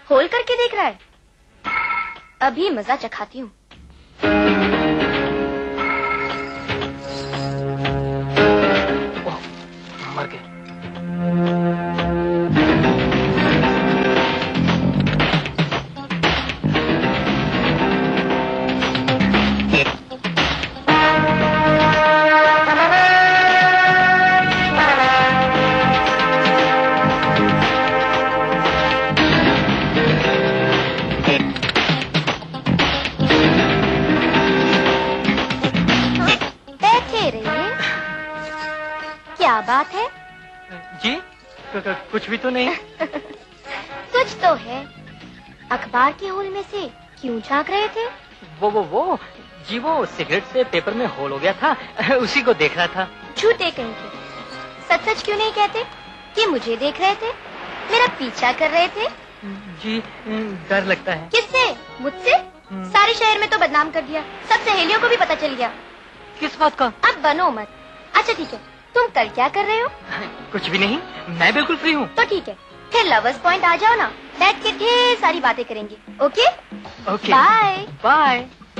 खोल करके देख रहा है। अभी मजा चखाती हूँ। मर गए। क्या बात है? जी कुछ भी तो नहीं। कुछ तो है। अखबार के होल में से क्यों झांक रहे थे? वो जी वो सिगरेट से पेपर में होल हो गया था, उसी को देख रहा था। झूठे कहीं के। सच सच क्यों नहीं कहते कि मुझे देख रहे थे, मेरा पीछा कर रहे थे? जी डर लगता है। किससे? मुझसे? सारे शहर में तो बदनाम कर दिया, सब सहेलियों को भी पता चल गया। किस बात का? अब बनो मत। अच्छा ठीक है, तुम कल क्या कर रहे हो? कुछ भी नहीं, मैं बिल्कुल फ्री हूँ। तो ठीक है, फिर लवर्स पॉइंट आ जाओ ना, बैठ के ढेर सारी बातें करेंगे। Okay okay bye bye.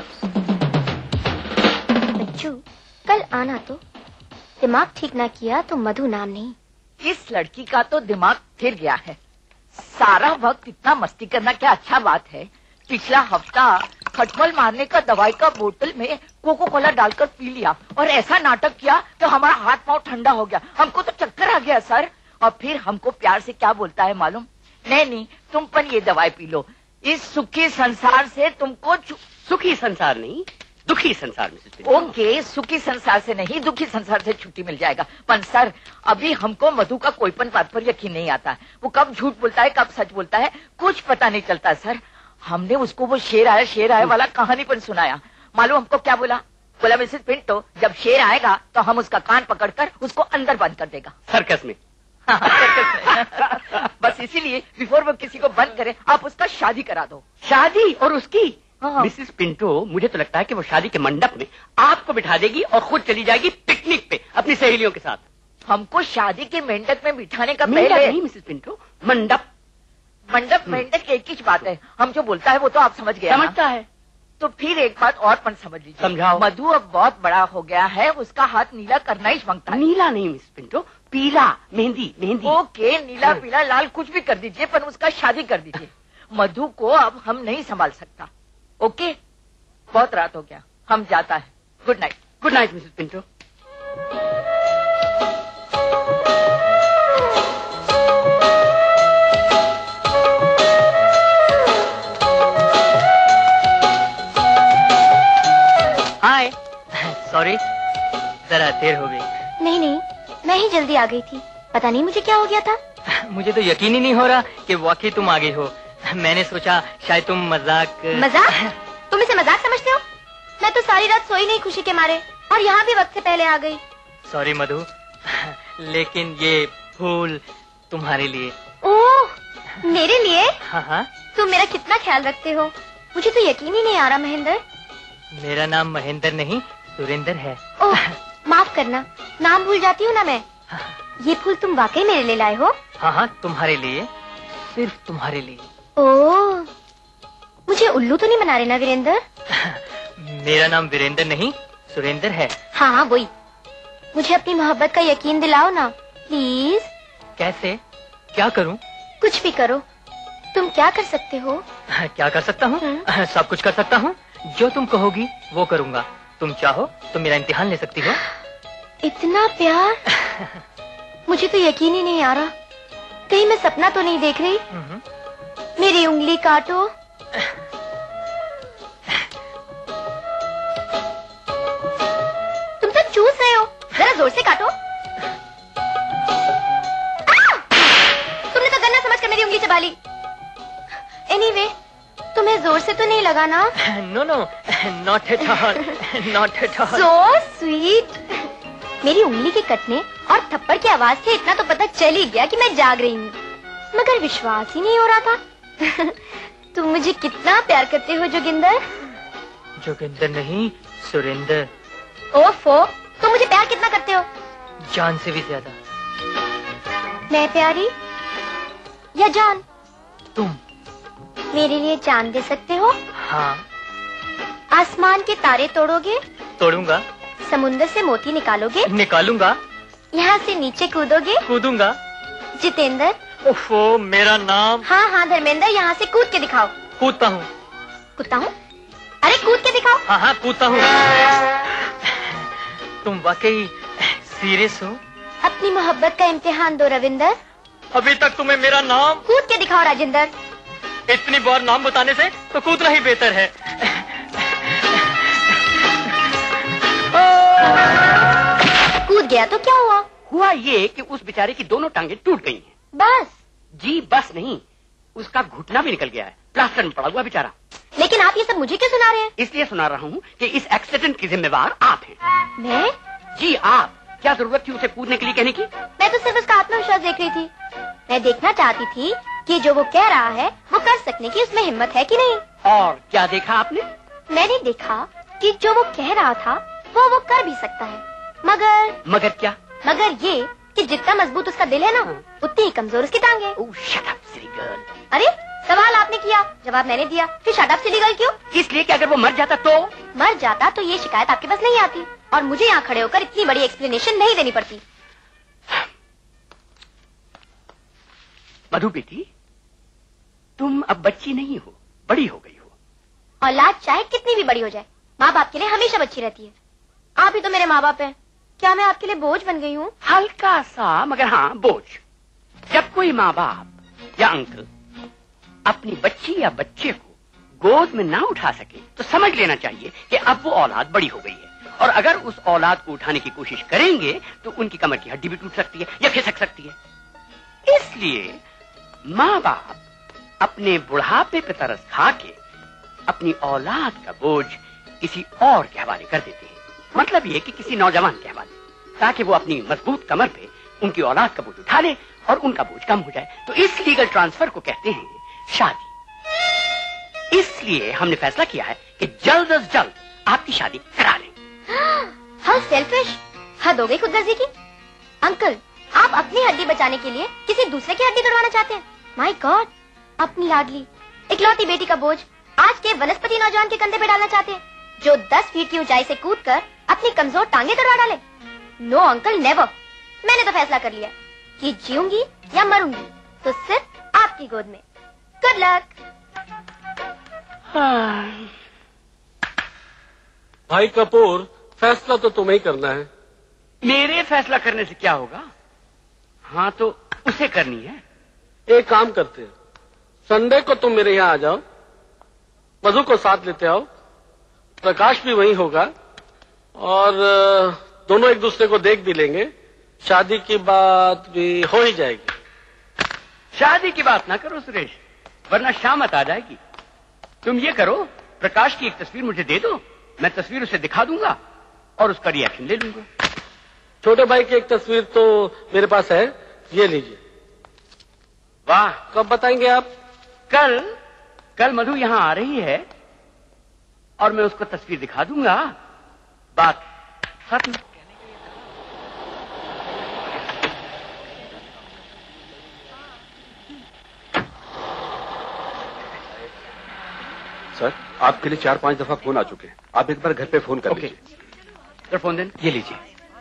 बच्चू कल आना तो। दिमाग ठीक ना किया तो मधु नाम नहीं। इस लड़की का तो दिमाग फिर गया है। सारा वक्त इतना मस्ती करना क्या अच्छा बात है। पिछला हफ्ता खटमल मारने का दवाई का बोतल में कोको कोला डालकर पी लिया और ऐसा नाटक किया तो हमारा हाथ पांव ठंडा हो गया। हमको तो चक्कर आ गया सर। और फिर हमको प्यार से क्या बोलता है मालूम? नहीं तुम पर ये दवाई पी लो, इस सुखी संसार से तुमको सुखी संसार नहीं, दुखी संसार में। ओके, सुखी संसार से नहीं, दुखी संसार से छुट्टी मिल जाएगा। पर सर अभी हमको मधु का कोईपन बात पर यकीन नहीं आता। वो कब झूठ बोलता है कब सच बोलता है कुछ पता नहीं चलता सर। हमने उसको वो शेर आया वाला कहानी पर सुनाया। मालूम हमको क्या बोला? बोला मिसेस पिंटो जब शेर आएगा तो हम उसका कान पकड़कर उसको अंदर बंद कर देगा। सर्कस में। बस इसीलिए बिफोर वो किसी को बंद करे आप उसका शादी करा दो। शादी? और उसकी? मिसेस पिंटो मुझे तो लगता है कि वो शादी के मंडप में आपको बिठा देगी और खुद चली जाएगी पिकनिक पे अपनी सहेलियों के साथ। हमको शादी के मंडप में बिठाने का पहले नहीं मिसेस पिंटो, मंडप मंडप एक ही बात है। हम जो बोलता है वो तो आप समझ गए। समझता है तो फिर एक बात और पण समझ लीजिए। समझाओ। मधु अब बहुत बड़ा हो गया है, उसका हाथ नीला करना ही मांगता है। नीला नहीं मिस पिंटो, पीला, मेहंदी। ओके, नीला पीला लाल कुछ भी कर दीजिए पर उसका शादी कर दीजिए। मधु को अब हम नहीं संभाल सकता। ओके, बहुत रात हो गया, हम जाता है। Good night. Good night Mrs Pinto. Hi, sorry जरा देर हो गई। नहीं मैं ही जल्दी आ गई थी, पता नहीं मुझे क्या हो गया था। मुझे तो यकीन ही नहीं हो रहा कि वाकई तुम आ गई हो। मैंने सोचा शायद तुम मजाक। तुम इसे मजाक समझते हो? मैं तो सारी रात सोई नहीं खुशी के मारे और यहाँ भी वक्त से पहले आ गई। सॉरी मधु, लेकिन ये फूल तुम्हारे लिए। ओह, मेरे लिए? हाँ। तुम मेरा कितना ख्याल रखते हो, मुझे तो यकीन ही नहीं आ रहा। महेंद्र? मेरा नाम महेंद्र नहीं सुरेंद्र है। ओह, माफ करना, नाम भूल जाती हूँ ना मैं। ये फूल तुम वाकई मेरे लिए लाए हो? हाँ, तुम्हारे लिए, सिर्फ तुम्हारे लिए। ओह, मुझे उल्लू तो नहीं बना रहे ना वीरेंद्र? मेरा नाम वीरेंद्र नहीं सुरेंद्र है। हाँ वही। मुझे अपनी मोहब्बत का यकीन दिलाओ ना प्लीज। कैसे? क्या करूँ? कुछ भी करो। तुम क्या कर सकते हो? क्या कर सकता हूँ? सब कुछ कर सकता हूँ। जो तुम कहोगी वो करूँगा। तुम चाहो तो मेरा इम्तिहान ले सकती हो। इतना प्यार? मुझे तो यकीन ही नहीं आ रहा। कहीं मैं सपना तो नहीं देख रही? मेरी उंगली काटो। तुम तो चूस रहे हो, जरा जोर से काटो। तुमने तो गन्ना समझकर मेरी उंगली चबा ली। एनीवे, तुम्हें जोर से तो नहीं लगा ना? No, not at all, not at all. So sweet. मेरी उंगली के कटने और थप्पड़ की आवाज से इतना तो पता चल ही गया कि मैं जाग रही हूँ, मगर विश्वास ही नहीं हो रहा था। तुम मुझे कितना प्यार करते हो जोगिंदर? जोगिंदर नहीं सुरेंद्र। ओफो, तुम मुझे प्यार कितना करते हो? जान से भी ज्यादा। मैं प्यारी या जान? तुम मेरे लिए चांद दे सकते हो? हाँ। आसमान के तारे तोड़ोगे? तोड़ूंगा। समुंदर से मोती निकालोगे? निकालूंगा। यहाँ से नीचे कूदोगे? कूदूंगा। जितेंद्र। ओफो, मेरा नाम। हाँ हाँ धर्मेंद्र, यहाँ से कूद के दिखाओ। कूदता हूँ। कूदता हूँ? अरे कूद के दिखाओ। हाँ हाँ कूदता हूँ। तुम वाकई सीरियस हो? अपनी मोहब्बत का इम्तिहान दो रविंदर। अभी तक तुम्हें मेरा नाम। कूद के दिखाओ राजेंद्र। इतनी बार नाम बताने से तो कूदना ही बेहतर है। कूद गया तो क्या हुआ? हुआ ये कि उस बेचारे की दोनों टांगे टूट गई हैं। बस? जी बस नहीं, उसका घुटना भी निकल गया है, प्लास्टर में पड़ा हुआ बेचारा। लेकिन आप ये सब मुझे क्यों सुना रहे हैं? इसलिए सुना रहा हूँ कि इस एक्सीडेंट की जिम्मेवार आप हैं। मैं? जी आप। क्या जरूरत थी उसे कूदने के लिए कहने की? मैं तो सिर्फ उसका आत्मविश्वास देख रही थी। मैं देखना चाहती थी कि जो वो कह रहा है वो कर सकने की उसमें हिम्मत है कि नहीं। और क्या देखा आपने? मैंने देखा कि जो वो कह रहा था वो कर भी सकता है। मगर क्या? मगर ये कि जितना मजबूत उसका दिल है ना, उतनी ही कमजोर उसकी टांगे। Oh shut up silly girl. अरे सवाल आपने किया, जवाब मैंने दिया, फिर शट अप सिली गर्ल क्यों? इसलिए कि अगर वो मर जाता तो? मर जाता तो ये शिकायत आपके पास नहीं आती और मुझे यहाँ खड़े होकर इतनी बड़ी एक्सप्लेनेशन नहीं देनी पड़ती। मधु बेटी, तुम अब बच्ची नहीं हो, बड़ी हो गई हो। औलाद चाहे कितनी भी बड़ी हो जाए, माँ बाप के लिए हमेशा बच्ची रहती है। आप ही तो मेरे माँ बाप हैं। क्या मैं आपके लिए बोझ बन गई हूँ? हल्का सा, मगर हाँ बोझ। जब कोई माँ बाप या अंकल अपनी बच्ची या बच्चे को गोद में ना उठा सके तो समझ लेना चाहिए कि अब वो औलाद बड़ी हो गई है, और अगर उस औलाद को उठाने की कोशिश करेंगे तो उनकी कमर की हड्डी भी टूट सकती है या खिसक सकती है। इसलिए माँ बाप अपने बुढ़ापे पे तरस खा के अपनी औलाद का बोझ किसी और के हवाले कर देते हैं। मतलब ये कि किसी नौजवान के हवाले, ताकि वो अपनी मजबूत कमर पे उनकी औलाद का बोझ उठा ले और उनका बोझ कम हो जाए। तो इस लीगल ट्रांसफर को कहते हैं शादी। इसलिए हमने फैसला किया है कि जल्द अज जल्द आपकी शादी करा लें। How selfish! हद हो गई खुदगर्जी की। अंकल, आप अपनी हड्डी बचाने के लिए किसी दूसरे की हड्डी तोड़वाना चाहते हैं? My God! अपनी लाडली इकलौती बेटी का बोझ आज के वनस्पति नौजवान के कंधे पे डालना चाहते हैं, जो 10 फीट की ऊंचाई से कूदकर अपनी कमजोर टांगे तोड़वा डाले। No uncle, never. मैंने तो फैसला कर लिया कि जीऊंगी या मरूंगी तो सिर्फ आपकी गोद में। Good luck. भाई कपूर, फैसला तो तुम्हें ही करना है। मेरे फैसला करने से क्या होगा? हाँ तो उसे करनी है। एक काम करते हैं, संडे को तुम मेरे यहाँ आ जाओ, मधु को साथ लेते आओ, प्रकाश भी वहीं होगा और दोनों एक दूसरे को देख भी लेंगे। शादी की बात भी हो ही जाएगी। शादी की बात ना करो सुरेश, वरना शामत आ जाएगी। तुम ये करो, प्रकाश की एक तस्वीर मुझे दे दो, मैं तस्वीर उसे दिखा दूंगा और उसका रिएक्शन ले लूंगा। छोटे भाई की एक तस्वीर तो मेरे पास है, ये लीजिए। वाह! कब बताएंगे आप? कल मधु यहाँ आ रही है और मैं उसको तस्वीर दिखा दूंगा। बात खत्म। सर, आपके लिए 4-5 दफा फोन आ चुके हैं। आप एक बार घर पे फोन कर लीजिए। सर फोन दें, ये लीजिए।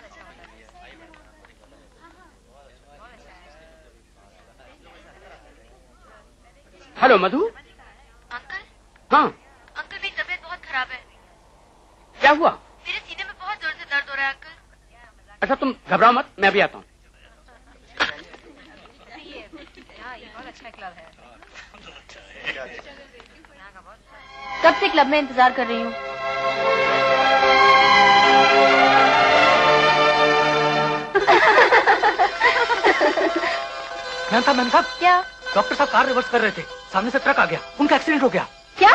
हेलो मधु। अंकल? हाँ अंकल, मेरी तबीयत बहुत खराब है। क्या हुआ? मेरे सीने में बहुत जोर से दर्द हो रहा है अंकल। अच्छा तुम घबराओ मत, मैं अभी आता हूँ। कब से क्लब में इंतजार कर रही हूँ। मैम साहब, क्या? डॉक्टर साहब कार रिवर्स कर रहे थे, सामने से ट्रक आ गया, उनका एक्सीडेंट हो गया। क्या?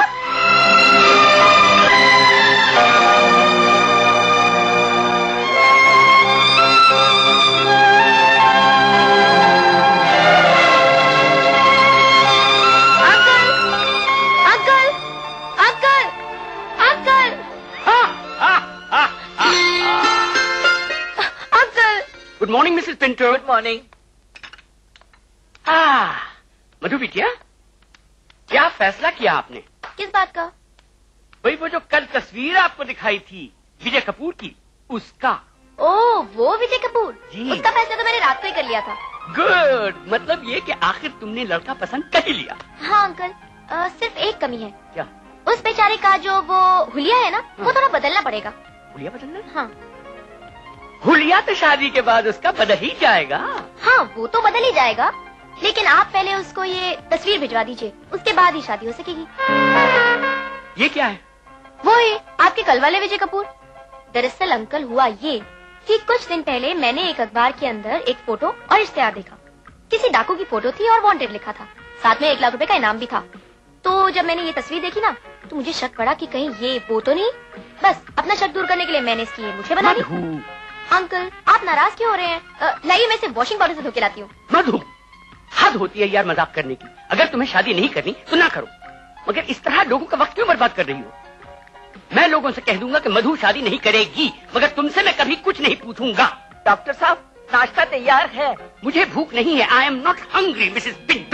Good morning Mrs Pinto. Good morning. Madhu बिटिया, क्या फैसला किया आपने? किस बात का? वही वो जो कल तस्वीर आपको दिखाई थी विजय कपूर की, उसका। ओह, वो विजय कपूर? जी। उसका फैसला तो मैंने रात को ही कर लिया था। गुड, मतलब ये कि आखिर तुमने लड़का पसंद कर ही लिया। हाँ अंकल, सिर्फ एक कमी है। क्या? उस बेचारे का जो वो हुलिया है ना, वो थोड़ा बदलना पड़ेगा। हुलिया बदलना? हाँ हुलिया तो शादी के बाद उसका बदल ही जाएगा। हाँ, वो तो बदल ही जाएगा, लेकिन आप पहले उसको ये तस्वीर भिजवा दीजिए, उसके बाद ही शादी हो सकेगी। ये क्या है? वो है आपके कल वाले विजय कपूर। दरअसल अंकल हुआ ये कि कुछ दिन पहले मैंने एक अखबार के अंदर एक फोटो और इश्तेहार देखा। किसी डाकू की फोटो थी और वांटेड लिखा था, साथ में 1 लाख रुपए का इनाम भी था। तो जब मैंने ये तस्वीर देखी ना, तो मुझे शक पड़ा कि कहीं ये वो तो नहीं। बस अपना शक दूर करने के लिए मैंने इसकी ये मुझे बना दी। अंकल, आप नाराज क्यों हो रहे हैं? लाइए, मैं इसे वॉशिंग पाउडर से धो के लाती हूँ। मधु, हद होती है यार मजाक करने की। अगर तुम्हें शादी नहीं करनी तो ना करो, मगर इस तरह लोगों का वक्त क्यों बर्बाद कर रही हो? मैं लोगों से कह दूंगा कि मधु शादी नहीं करेगी, मगर तुमसे मैं कभी कुछ नहीं पूछूंगा। डॉक्टर साहब, नाश्ता तैयार है। मुझे भूख नहीं है। I am not hungry Mrs Pinto.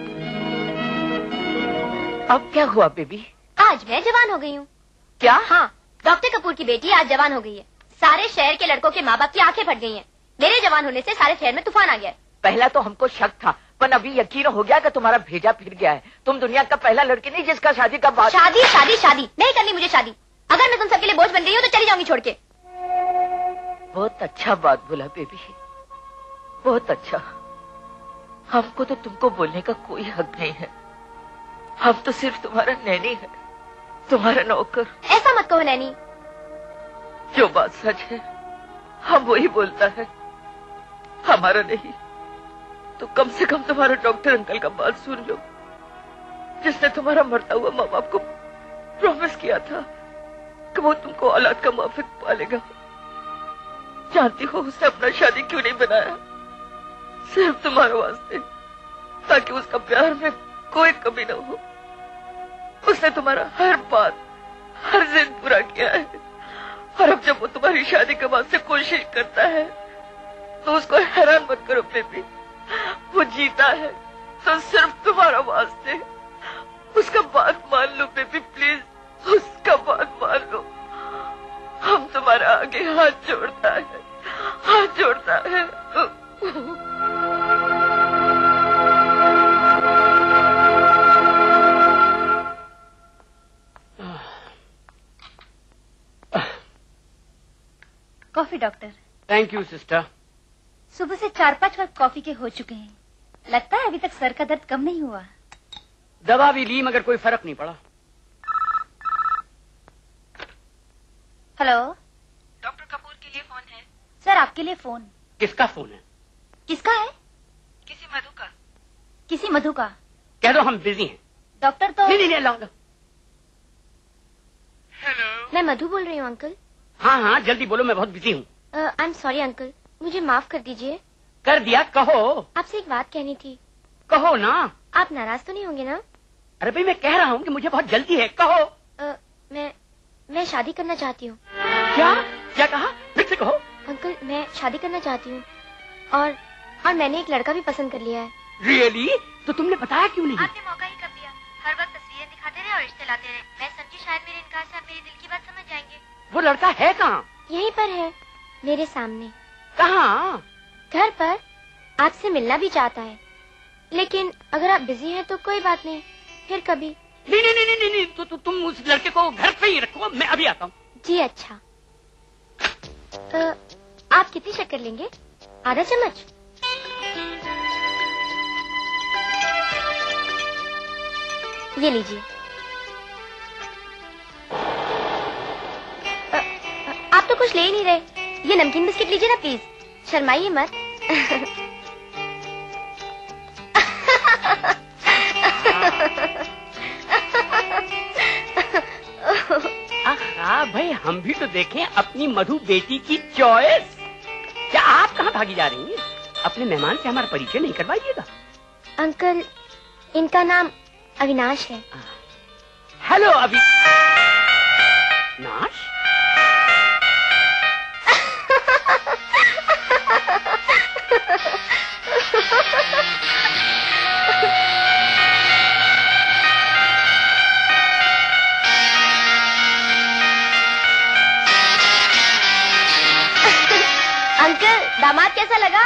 अब क्या हुआ बेबी? आज मैं जवान हो गई हूँ। क्या? हाँ, डॉक्टर कपूर की बेटी आज जवान हो गई है। सारे शहर के लड़कों के माँ बाप की आंखें फट गई हैं। मेरे जवान होने से सारे शहर में तूफान आ गया है। पहला तो हमको शक था, पर अभी यकीन हो गया कि तुम्हारा भेजा फिर गया है। तुम दुनिया का पहला लड़की नहीं जिसका शादी का बात। शादी शादी शादी नहीं करनी मुझे शादी। अगर मैं तुम सबके लिए बोझ बन गई हूँ तो चली जाऊंगी छोड़ के। बहुत अच्छा बात बोला बेबी, बहुत अच्छा। हमको तो तुमको बोलने का कोई हक नहीं है। हम तो सिर्फ तुम्हारा नैनी है, तुम्हारा नौकर। ऐसा मत कहो नैनी। जो बात सच है हम वही बोलता है, हमारा नहीं। तो कम से कम तुम्हारा डॉक्टर अंकल का बात सुन लो, जिसने तुम्हारा मरता हुआ माँ बाप को प्रॉमिस किया था कि वो तुमको औलाद का माफिक पालेगा। जानती हो उसने अपना शादी क्यों नहीं बनाया? सिर्फ तुम्हारे वास्ते, ताकि उसका प्यार में कोई कमी न हो। उसने तुम्हारा हर बात, हर जिद पूरा किया है, और अब जब वो तुम्हारी शादी के बाद से कोशिश करता है तो उसको हैरान मत करो बेबी। वो जीता है तो सिर्फ तुम्हारा वास्ते। उसका बात मान लो बेबी, प्लीज, उसका बात मान लो। हम तुम्हारा आगे हाथ जोड़ता है, हाथ जोड़ता है। Coffee doctor. Thank you sister. सुबह से 4-5 कप कॉफी के हो चुके हैं। लगता है अभी तक सर का दर्द कम नहीं हुआ। दवा भी ली मगर कोई फर्क नहीं पड़ा। हेलो, डॉक्टर कपूर के लिए फोन है। सर आपके लिए फोन। किसका फोन है? किसका है? किसी मधु का। किसी मधु का? कह दो हम बिजी हैं। डॉक्टर तो नहीं लो। मैं मधु बोल रही हूँ अंकल। हाँ जल्दी बोलो, मैं बहुत बिजी हूँ। आई एम सॉरी अंकल, मुझे माफ कर दीजिए। कर दिया, कहो। आपसे एक बात कहनी थी। कहो ना। आप नाराज तो नहीं होंगे ना? अरे भाई मैं कह रहा हूँ कि मुझे बहुत जल्दी है, कहो। मैं शादी करना चाहती हूँ। क्या क्या कहा? फिर से कहो। अंकल, मैं शादी करना चाहती हूँ और मैंने एक लड़का भी पसंद कर लिया है। रियली? तो तुमने बताया क्यों नहीं? आपने मौका ही कर दिया। हर वक्त तस्वीरें दिखाते रहे और रिश्ते लाते रहे। मैं समझी शायद मेरे इनकार से आप मेरे दिल की बात समझ जाएंगे। वो लड़का है कहाँ? यहीं पर है, मेरे सामने। कहाँ? घर पर। आपसे मिलना भी चाहता है, लेकिन अगर आप बिजी हैं तो कोई बात नहीं, फिर कभी। नहीं, तो तुम उस लड़के को घर पे ही रखो, मैं अभी आता हूँ। जी अच्छा। आप कितनी शक्कर लेंगे? आधा चम्मच? ये लीजिए। आप तो कुछ ले ही नहीं रहे। ये नमकीन बिस्किट लीजिए ना प्लीज, शर्माइए मत। हाँ भाई, हम भी तो देखें अपनी मधु बेटी की चॉइस। क्या आप कहाँ भागी जा रही हैं? अपने मेहमान से हमारा परिचय नहीं करवाइएगा। अंकल, इनका नाम अविनाश है। हेलो नाश। दामाद कैसा लगा?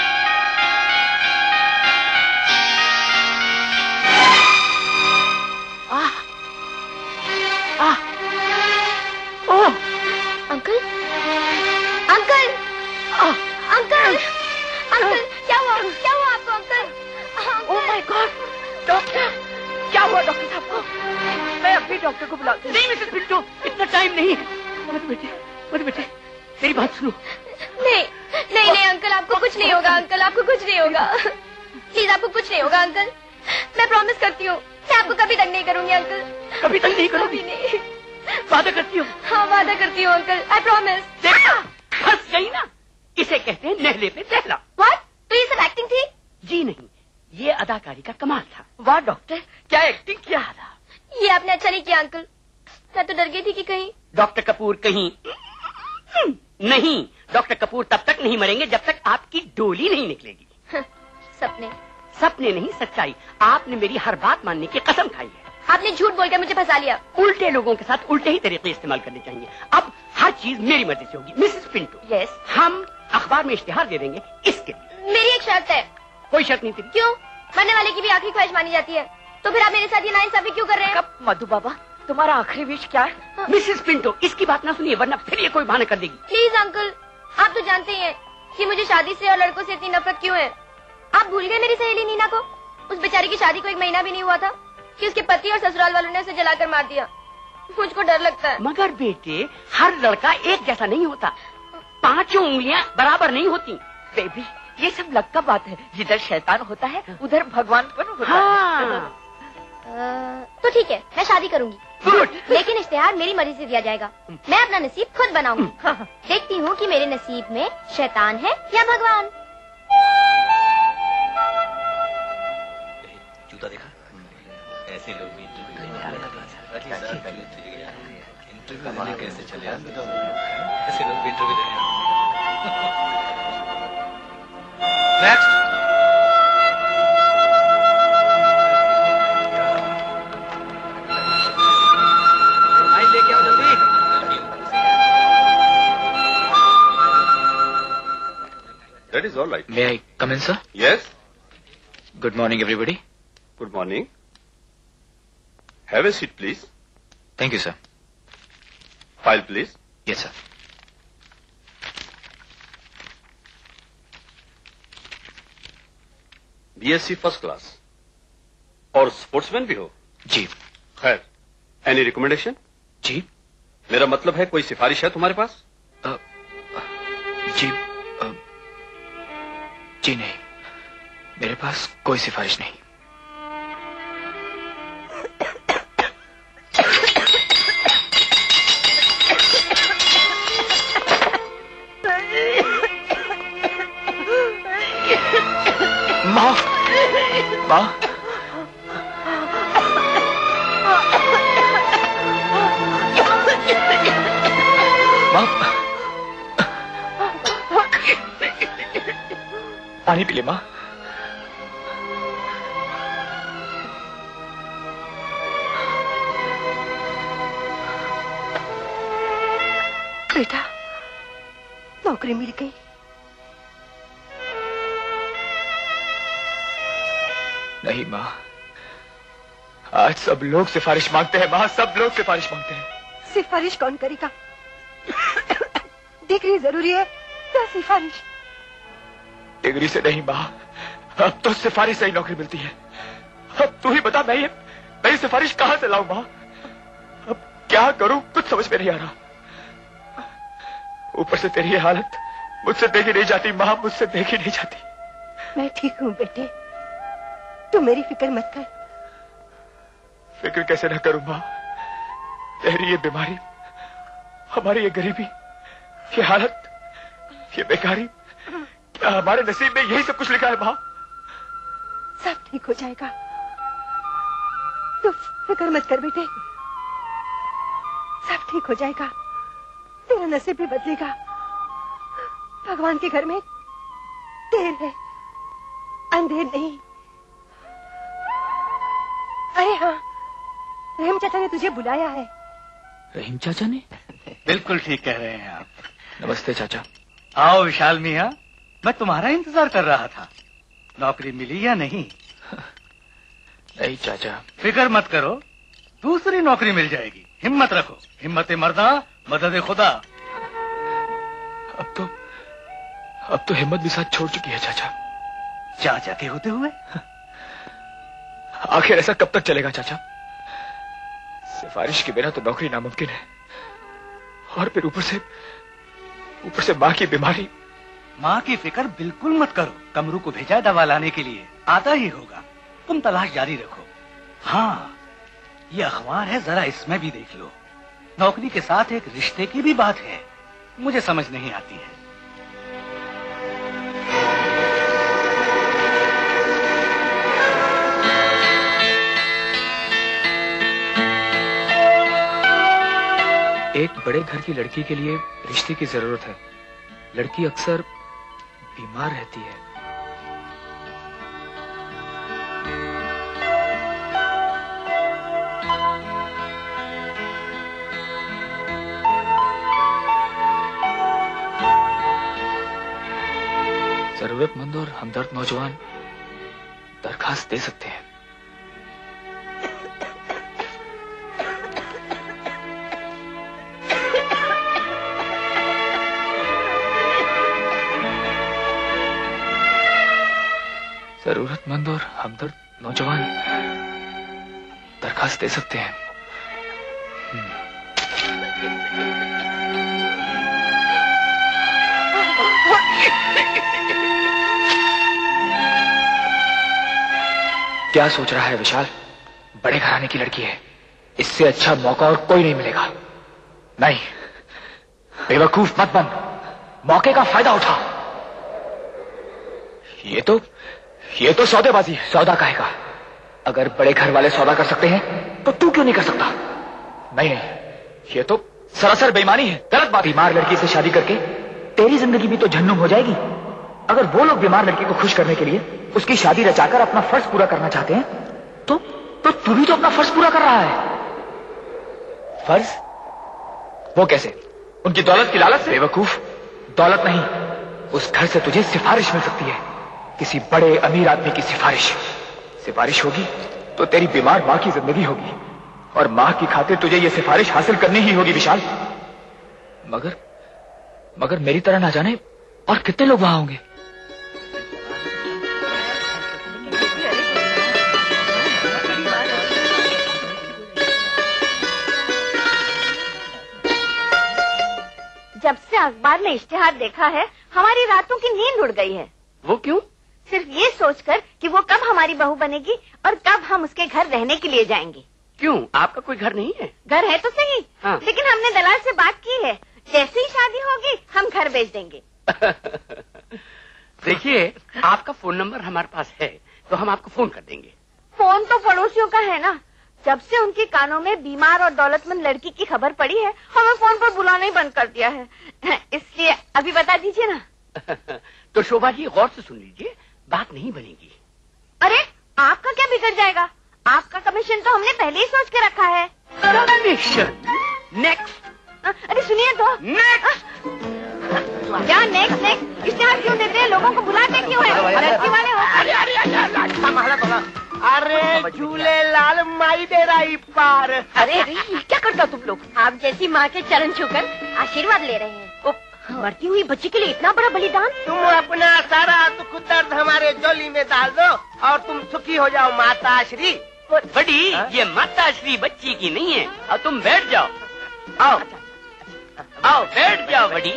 Oh uncle, uncle, uncle, uncle, क्या हुआ? क्या हुआ आपको uncle? Oh my God, doctor, क्या हुआ डॉक्टर साहब को? मैं अभी डॉक्टर को बुलाती हूँ। नहीं मिसेस पिंटो, इतना टाइम नहीं। मत बेटे, मेरी बात सुनो। नहीं नहीं नहीं अंकल, आपको कुछ नहीं होगा अंकल, आपको कुछ नहीं होगा। प्लीज आपको कुछ नहीं होगा अंकल, मैं प्रॉमिस करती हूँ मैं आपको कभी तक नहीं करूंगी अंकल। कभी तक नहीं करोगी? कभी नहीं। वादा करती हो? हाँ वादा करती हूँ अंकल, आई प्रॉमिस। देखा, फंस गई ना। इसे कहते हैं नहले पे दहला। व्हाट? तो ये सब एक्टिंग थी? जी नहीं, ये अदाकारी का कमाल था। वाह डॉक्टर, क्या एक्टिंग किया था। ये आपने अच्छा नहीं किया अंकल, मैं तो डर गई थी कि कहीं। डॉक्टर कपूर कहीं नहीं, डॉक्टर कपूर तब तक नहीं मरेंगे जब तक आपकी डोली नहीं निकलेगी। सपने सपने नहीं, सच्चाई। आपने मेरी हर बात मानने की कसम खाई है। आपने झूठ बोलकर मुझे फंसा लिया। उल्टे लोगों के साथ उल्टे ही तरीके इस्तेमाल करने चाहिए। अब हर चीज मेरी मर्जी से होगी। मिसेस पिंटो, यस, हम अखबार में इश्तिहार दे देंगे इसके लिए। मेरी एक शर्त है। कोई शर्त नहीं तेरी। क्यों? मरने वाले की भी आखिरी ख्वाहिश मानी जाती है, तो फिर आप मेरे साथ ये नाइंसाफी क्यों कर रहे हैं? कब मधु बाबा, तुम्हारा आखिरी विश क्या है? मिसेस पिंटो, इसकी बात ना सुनिए वरना फिर ये कोई बहाना कर देगी। प्लीज अंकल, आप तो जानते ही हैं कि मुझे शादी से और लड़कों से इतनी नफरत क्यों है। आप भूल गए मेरी सहेली नीना को? उस बेचारी की शादी को 1 महीना भी नहीं हुआ था कि उसके पति और ससुराल वालों ने उसे जलाकर मार दिया। मुझको डर लगता है। मगर बेटे, हर लड़का एक जैसा नहीं होता, 5 उंगलियां बराबर नहीं होती। बेबी, ये सब लक का बात है। जिधर शैतान होता है उधर भगवान पर होता हाँ। तो ठीक है, मैं शादी करूंगी, गुड। लेकिन इश्तिहार मेरी मर्जी से दिया जाएगा। मैं अपना नसीब खुद बनाऊंगी। देखती हूँ कि मेरे नसीब में शैतान है या भगवान। जूता देखा? ऐसे लोग भी इंटरव्यू कैसे चले ऐसे लोग भी इंटरव्यू देने। नेक्स्ट। माइक लेके आओ जल्दी। That is all right. May I come in, sir? Yes. Good morning, everybody. Good morning. Have a seat, please. Thank you, sir. File, please. Yes, sir. BSc first class. और sportsman भी हो? जी। खैर, any recommendation? जी। मेरा मतलब है कोई सिफारिश है तुम्हारे पास? जी जी नहीं, मेरे पास कोई सिफारिश नहीं। माँ, माँ, माँ, पानी पी ले माँ। बेटा, नौकरी मिल गई। नहीं माँ, आज सब लोग सिफारिश मांगते हैं माँ, सब लोग सिफारिश मांगते हैं। सिफारिश कौन करेगा? डिग्री जरूरी है या सिफारिश? डिग्री से नहीं माँ, अब तो सिफारिश से ही नौकरी मिलती है। अब तू ही बता, मैं ये सिफारिश कहाँ से लाऊं माँ? अब क्या करूं, कुछ समझ में नहीं आ रहा। ऊपर से तेरी ये हालत मुझसे देखी नहीं जाती माँ, मुझसे देखी नहीं जाती। मैं ठीक हूँ बेटे, तू मेरी फिक्र मत कर। फिक्र कैसे न करूं माँ? तेरी ये बीमारी, हमारी ये गरीबी, ये हालत, ये बेकारी, क्या हमारे नसीब में यही सब कुछ लिखा है माँ? सब ठीक हो जाएगा, तू फिक्र मत कर बेटे, सब ठीक हो जाएगा। तेरा नसीब भी बदलेगा। भगवान के घर में देर है, अंधेर नहीं। अरे हाँ, रहीम चाचा ने तुझे बुलाया है। रहीम चाचा ने? बिल्कुल ठीक कह रहे हैं आप। नमस्ते चाचा। आओ विशाल मियाँ, मैं तुम्हारा इंतजार कर रहा था। नौकरी मिली या नहीं? नहीं चाचा। फिक्र मत करो, दूसरी नौकरी मिल जाएगी। हिम्मत रखो, हिम्मत मर्दा मदद खुदा। अब तो हिम्मत भी साथ छोड़ चुकी है चाचा। चाचा के होते हुए? आखिर ऐसा कब तक चलेगा चाचा? सिफारिश के बिना तो नौकरी नामुमकिन है, और फिर ऊपर से माँ की बीमारी। माँ की फिक्र बिल्कुल मत करो। कमरू को भेजा दवा लाने के लिए, आता ही होगा। तुम तलाश जारी रखो। हाँ, ये अखबार है, जरा इसमें भी देख लो। नौकरी के साथ एक रिश्ते की भी बात है, मुझे समझ नहीं आती है। एक बड़े घर की लड़की के लिए रिश्ते की जरूरत है। लड़की अक्सर बीमार रहती है। जरूरतमंद और हमदर्द नौजवान दरखास्त दे सकते हैं। जरूरतमंद और हमदर्द नौजवान दरखास्त दे सकते हैं। क्या सोच रहा है विशाल? बड़े घराने की लड़की है, इससे अच्छा मौका और कोई नहीं मिलेगा। नहीं, बेवकूफ मत बन, मौके का फायदा उठा। ये तो सौदेबाजी है। सौदा कहेगा? अगर बड़े घर वाले सौदा कर सकते हैं तो तू क्यों नहीं कर सकता? नहीं, ये तो सरासर बेईमानी है, गलत बात। बीमार लड़की से शादी करके तेरी जिंदगी भी तो जहन्नुम हो जाएगी। अगर वो लोग बीमार लड़की को खुश करने के लिए उसकी शादी रचाकर अपना फर्ज पूरा करना चाहते हैं तो तू भी तो अपना फर्ज पूरा कर रहा है। फर्ज? वो कैसे? उनकी दौलत की लालच से? बेवकूफ, दौलत नहीं, उस घर से तुझे सिफारिश मिल सकती है, किसी बड़े अमीर आदमी की सिफारिश होगी तो तेरी बीमार मां की जिंदगी होगी, और मां की खातिर तुझे ये सिफारिश हासिल करनी ही होगी विशाल। मगर मेरी तरह ना जाने और कितने लोग वहां होंगे। जब से अखबार में इश्तिहार देखा है, हमारी रातों की नींद उड़ गई है। वो क्यों? सिर्फ ये सोचकर कि वो कब हमारी बहू बनेगी और कब हम उसके घर रहने के लिए जाएंगे। क्यों, आपका कोई घर नहीं है? घर है तो सही, हाँ। लेकिन हमने दलाल से बात की है, जैसे ही शादी होगी हम घर बेच देंगे। देखिए, आपका फोन नंबर हमारे पास है तो हम आपको फोन कर देंगे। फोन तो पड़ोसियों का है ना। जब से उनके कानों में बीमार और दौलतमंद लड़की की खबर पड़ी है, हमें फोन पर बुलाना ही बंद कर दिया है। इसलिए अभी बता दीजिए ना। तो शोभा जी, गौर से सुन लीजिए, बात नहीं बनेगी। अरे, आपका क्या बिगड़ जाएगा? आपका कमीशन तो हमने पहले ही सोच के रखा है। कमीशन? नेक्स्ट। अरे सुनिए तो। नेक्स्ट। क्या नेक्स्ट? इस्तेमाल क्यों देते हैं? लोगों को बुलाते क्यों है? लड़की वाले हो। अरे झूले लाल माई दे रही पार। अरे क्या करता तुम लोग? आप जैसी माँ के चरण छूकर आशीर्वाद ले रहे हैं। मरती हुई बच्ची के लिए इतना बड़ा बलिदान। तुम अपना सारा दुख दर्द हमारे झोली में डाल दो और तुम सुखी हो जाओ माता श्री। बड़ी, ये माता श्री बच्ची की नहीं है। अब तुम बैठ जाओ। आओ बैठ जाओ बड़ी।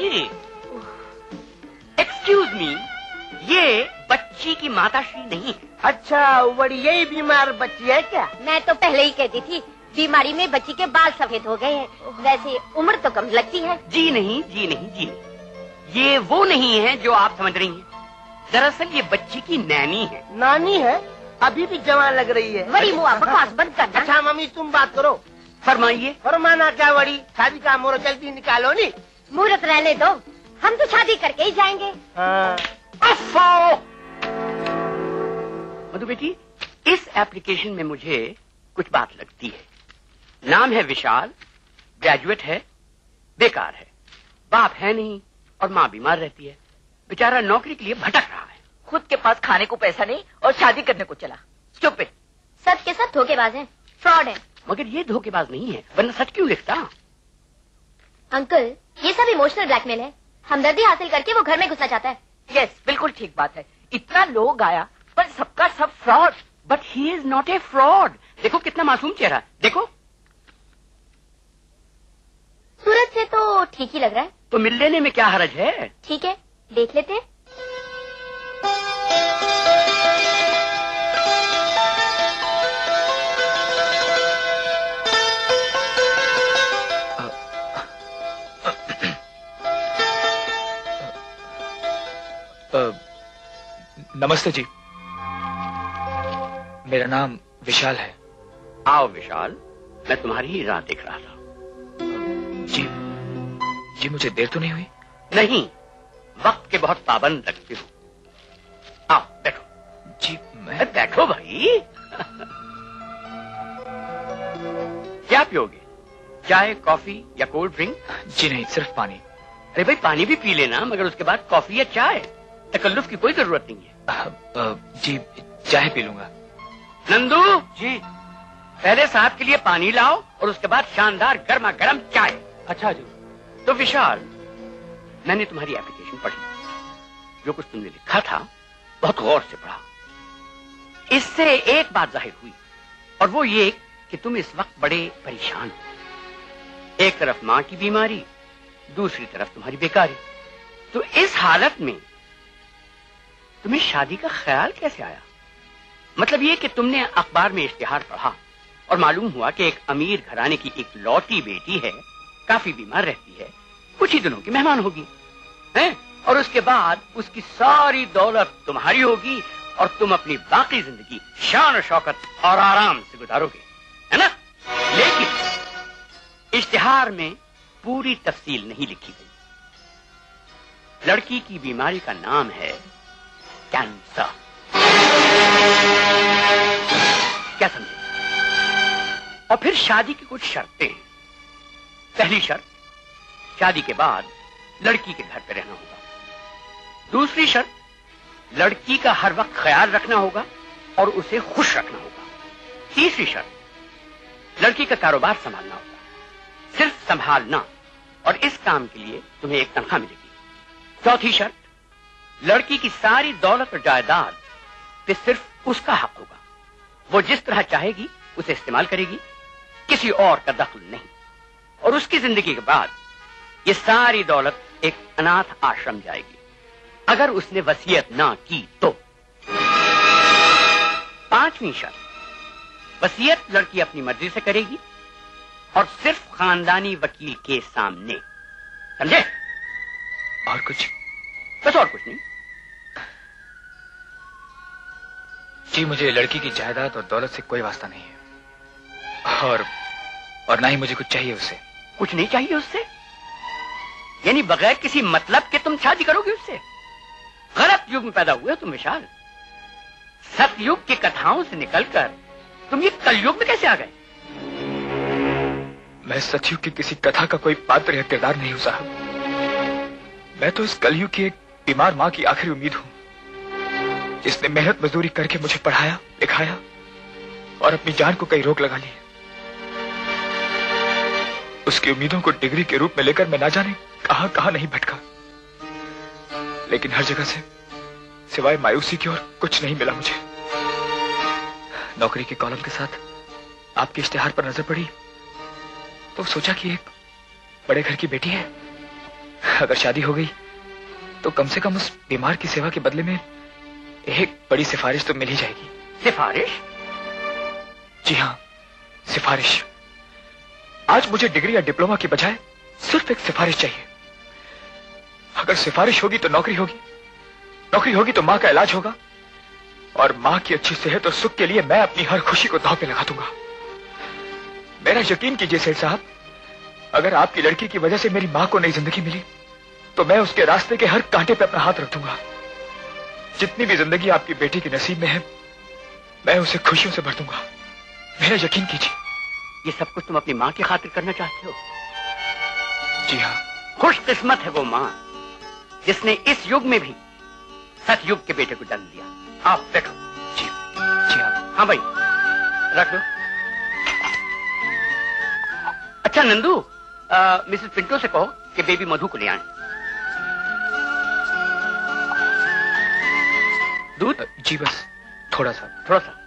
एक्सक्यूज मी, ये बच्ची की माता श्री नहीं है। अच्छा, बड़ी यही बीमार बच्ची है क्या? मैं तो पहले ही कहती थी, बीमारी में बच्ची के बाल सफेद हो गए हैं। वैसे उम्र तो कम लगती है। जी नहीं, जी नहीं, जी नहीं। ये वो नहीं है जो आप समझ रही हैं। दरअसल ये बच्ची की नैनी है। नानी है? अभी भी जवान लग रही है। बड़ी मुआ बकवास बंद करना। अच्छा मम्मी, तुम बात करो। फरमाइए। फरमाना क्या बड़ी? शादी का मुहूर्त जल्दी निकालो नी। मुहूर्त रहने दो, हम तो शादी करके ही जाएंगे। मधु बेटी, इस एप्लीकेशन में मुझे कुछ बात लगती है। नाम है विशाल, ग्रेजुएट है, बेकार है, बाप है नहीं और माँ बीमार रहती है। बेचारा नौकरी के लिए भटक रहा है। खुद के पास खाने को पैसा नहीं और शादी करने को चला। स्टूपिड। सब के सब धोखेबाज हैं, फ्रॉड हैं। मगर ये धोखेबाज नहीं है, वरना सच क्यों लिखता? अंकल, ये सब इमोशनल ब्लैकमेल है। हमदर्दी हासिल करके वो घर में घुसना चाहता है। यस, बिल्कुल ठीक बात है। इतना लोग आया पर सबका सब fraud. But he is not a fraud. देखो कितना मासूम चेहरा, देखो। सूरज से तो ठीक ही लग रहा है। तो मिल लेने में क्या हरज है? ठीक है, देख लेते हैं। नमस्ते जी, मेरा नाम विशाल है। आओ विशाल, मैं तुम्हारी ही राह देख रहा था। जी मुझे देर तो नहीं हुई? नहीं, वक्त के बहुत पाबंद लगते हो। आओ बैठो। जी मैं बैठो भाई। क्या पियोगे, चाय, कॉफी या कोल्ड ड्रिंक? जी नहीं, सिर्फ पानी। अरे भाई पानी भी पी लेना, मगर उसके बाद कॉफी या चाय। तकल्लुफ की कोई जरूरत नहीं है। जी चाय पी लूंगा। नंदू जी, पहले साहब के लिए पानी लाओ और उसके बाद शानदार गर्मा गर्म चाय। अच्छा जी। तो विशाल, मैंने तुम्हारी एप्लीकेशन पढ़ी। जो कुछ तुमने लिखा था बहुत गौर से पढ़ा। इससे एक बात जाहिर हुई, और वो ये कि तुम इस वक्त बड़े परेशान हो। एक तरफ मां की बीमारी, दूसरी तरफ तुम्हारी बेकारी। तो इस हालत में तुम्हें शादी का ख्याल कैसे आया? मतलब ये कि तुमने अखबार में इश्तिहार पढ़ा और मालूम हुआ कि एक अमीर घराने की एक लौती बेटी है, काफी बीमार रहती है, कुछ ही दिनों की मेहमान होगी, हैं? और उसके बाद उसकी सारी दौलत तुम्हारी होगी और तुम अपनी बाकी जिंदगी शान और शौकत और आराम से गुजारोगे, है ना? लेकिन इश्तिहार में पूरी तफसील नहीं लिखी गई। लड़की की बीमारी का नाम है कैंसर। क्या समझे? और फिर शादी की कुछ शर्तें हैं। पहली शर्त, शादी के बाद लड़की के घर पे रहना होगा। दूसरी शर्त, लड़की का हर वक्त ख्याल रखना होगा और उसे खुश रखना होगा। तीसरी शर्त, लड़की का कारोबार संभालना होगा, सिर्फ संभालना, और इस काम के लिए तुम्हें एक तनख्वाह मिलेगी। चौथी शर्त, लड़की की सारी दौलत और जायदाद पे सिर्फ उसका हक होगा। वो जिस तरह चाहेगी उसे इस्तेमाल करेगी, किसी और का दखल नहीं। और उसकी जिंदगी के बाद ये सारी दौलत एक अनाथ आश्रम जाएगी, अगर उसने वसीयत ना की तो। पांचवी शर्त, वसीयत लड़की अपनी मर्जी से करेगी और सिर्फ खानदानी वकील के सामने। समझे? और कुछ? बस और कुछ नहीं। जी मुझे लड़की की जायदाद और दौलत से कोई वास्ता नहीं है, और ना ही मुझे कुछ चाहिए उससे। कुछ नहीं चाहिए उससे? यानी बगैर किसी मतलब के तुम शादी करोगे उससे? गलत युग में पैदा हुए तुम विशाल। सतयुग की कथाओं से निकलकर तुम ये कलयुग में कैसे आ गए? मैं सतयुग की किसी कथा का कोई पात्र या किरदार नहीं हूं साहब। मैं तो इस कलयुग की एक बीमार मां की आखिरी उम्मीद हूं, जिसने मेहनत मजदूरी करके मुझे पढ़ाया, लिखाया और अपनी जान को कई रोक लगा ली। उसकी उम्मीदों को डिग्री के रूप में लेकर मैं ना जाने कहां कहां नहीं भटका, लेकिन हर जगह से सिवाय मायूसी की और कुछ नहीं मिला मुझे। नौकरी के कॉलम के साथ आपके इश्तिहार पर नजर पड़ी तो सोचा कि एक बड़े घर की बेटी है, अगर शादी हो गई तो कम से कम उस बीमार की सेवा के बदले में एक बड़ी सिफारिश तो मिल ही जाएगी। सिफारिश? जी हाँ, सिफारिश। आज मुझे डिग्री या डिप्लोमा की बजाय सिर्फ एक सिफारिश चाहिए। अगर सिफारिश होगी तो नौकरी होगी, नौकरी होगी तो मां का इलाज होगा, और मां की अच्छी सेहत और सुख के लिए मैं अपनी हर खुशी को दांव पे लगा दूंगा। मेरा यकीन कीजिए सेठ साहब, अगर आपकी लड़की की वजह से मेरी मां को नई जिंदगी मिली तो मैं उसके रास्ते के हर कांटे पे अपना हाथ रख दूंगा। जितनी भी जिंदगी आपकी बेटी के नसीब में है मैं उसे खुशियों से भर दूंगा, मेरा यकीन कीजिए। ये सब कुछ तुम अपनी मां की खातिर करना चाहते हो? जी हाँ। खुशकिस्मत है वो मां जिसने इस युग में भी सतयुग के बेटे को जन्म दिया। आप देखो। जी जी आप। हाँ भाई, रख लो। अच्छा नंदू, मिसेस पिंटो से कहो कि बेबी मधु को ले आए। दूध? जी बस थोड़ा सा। थोड़ा सा।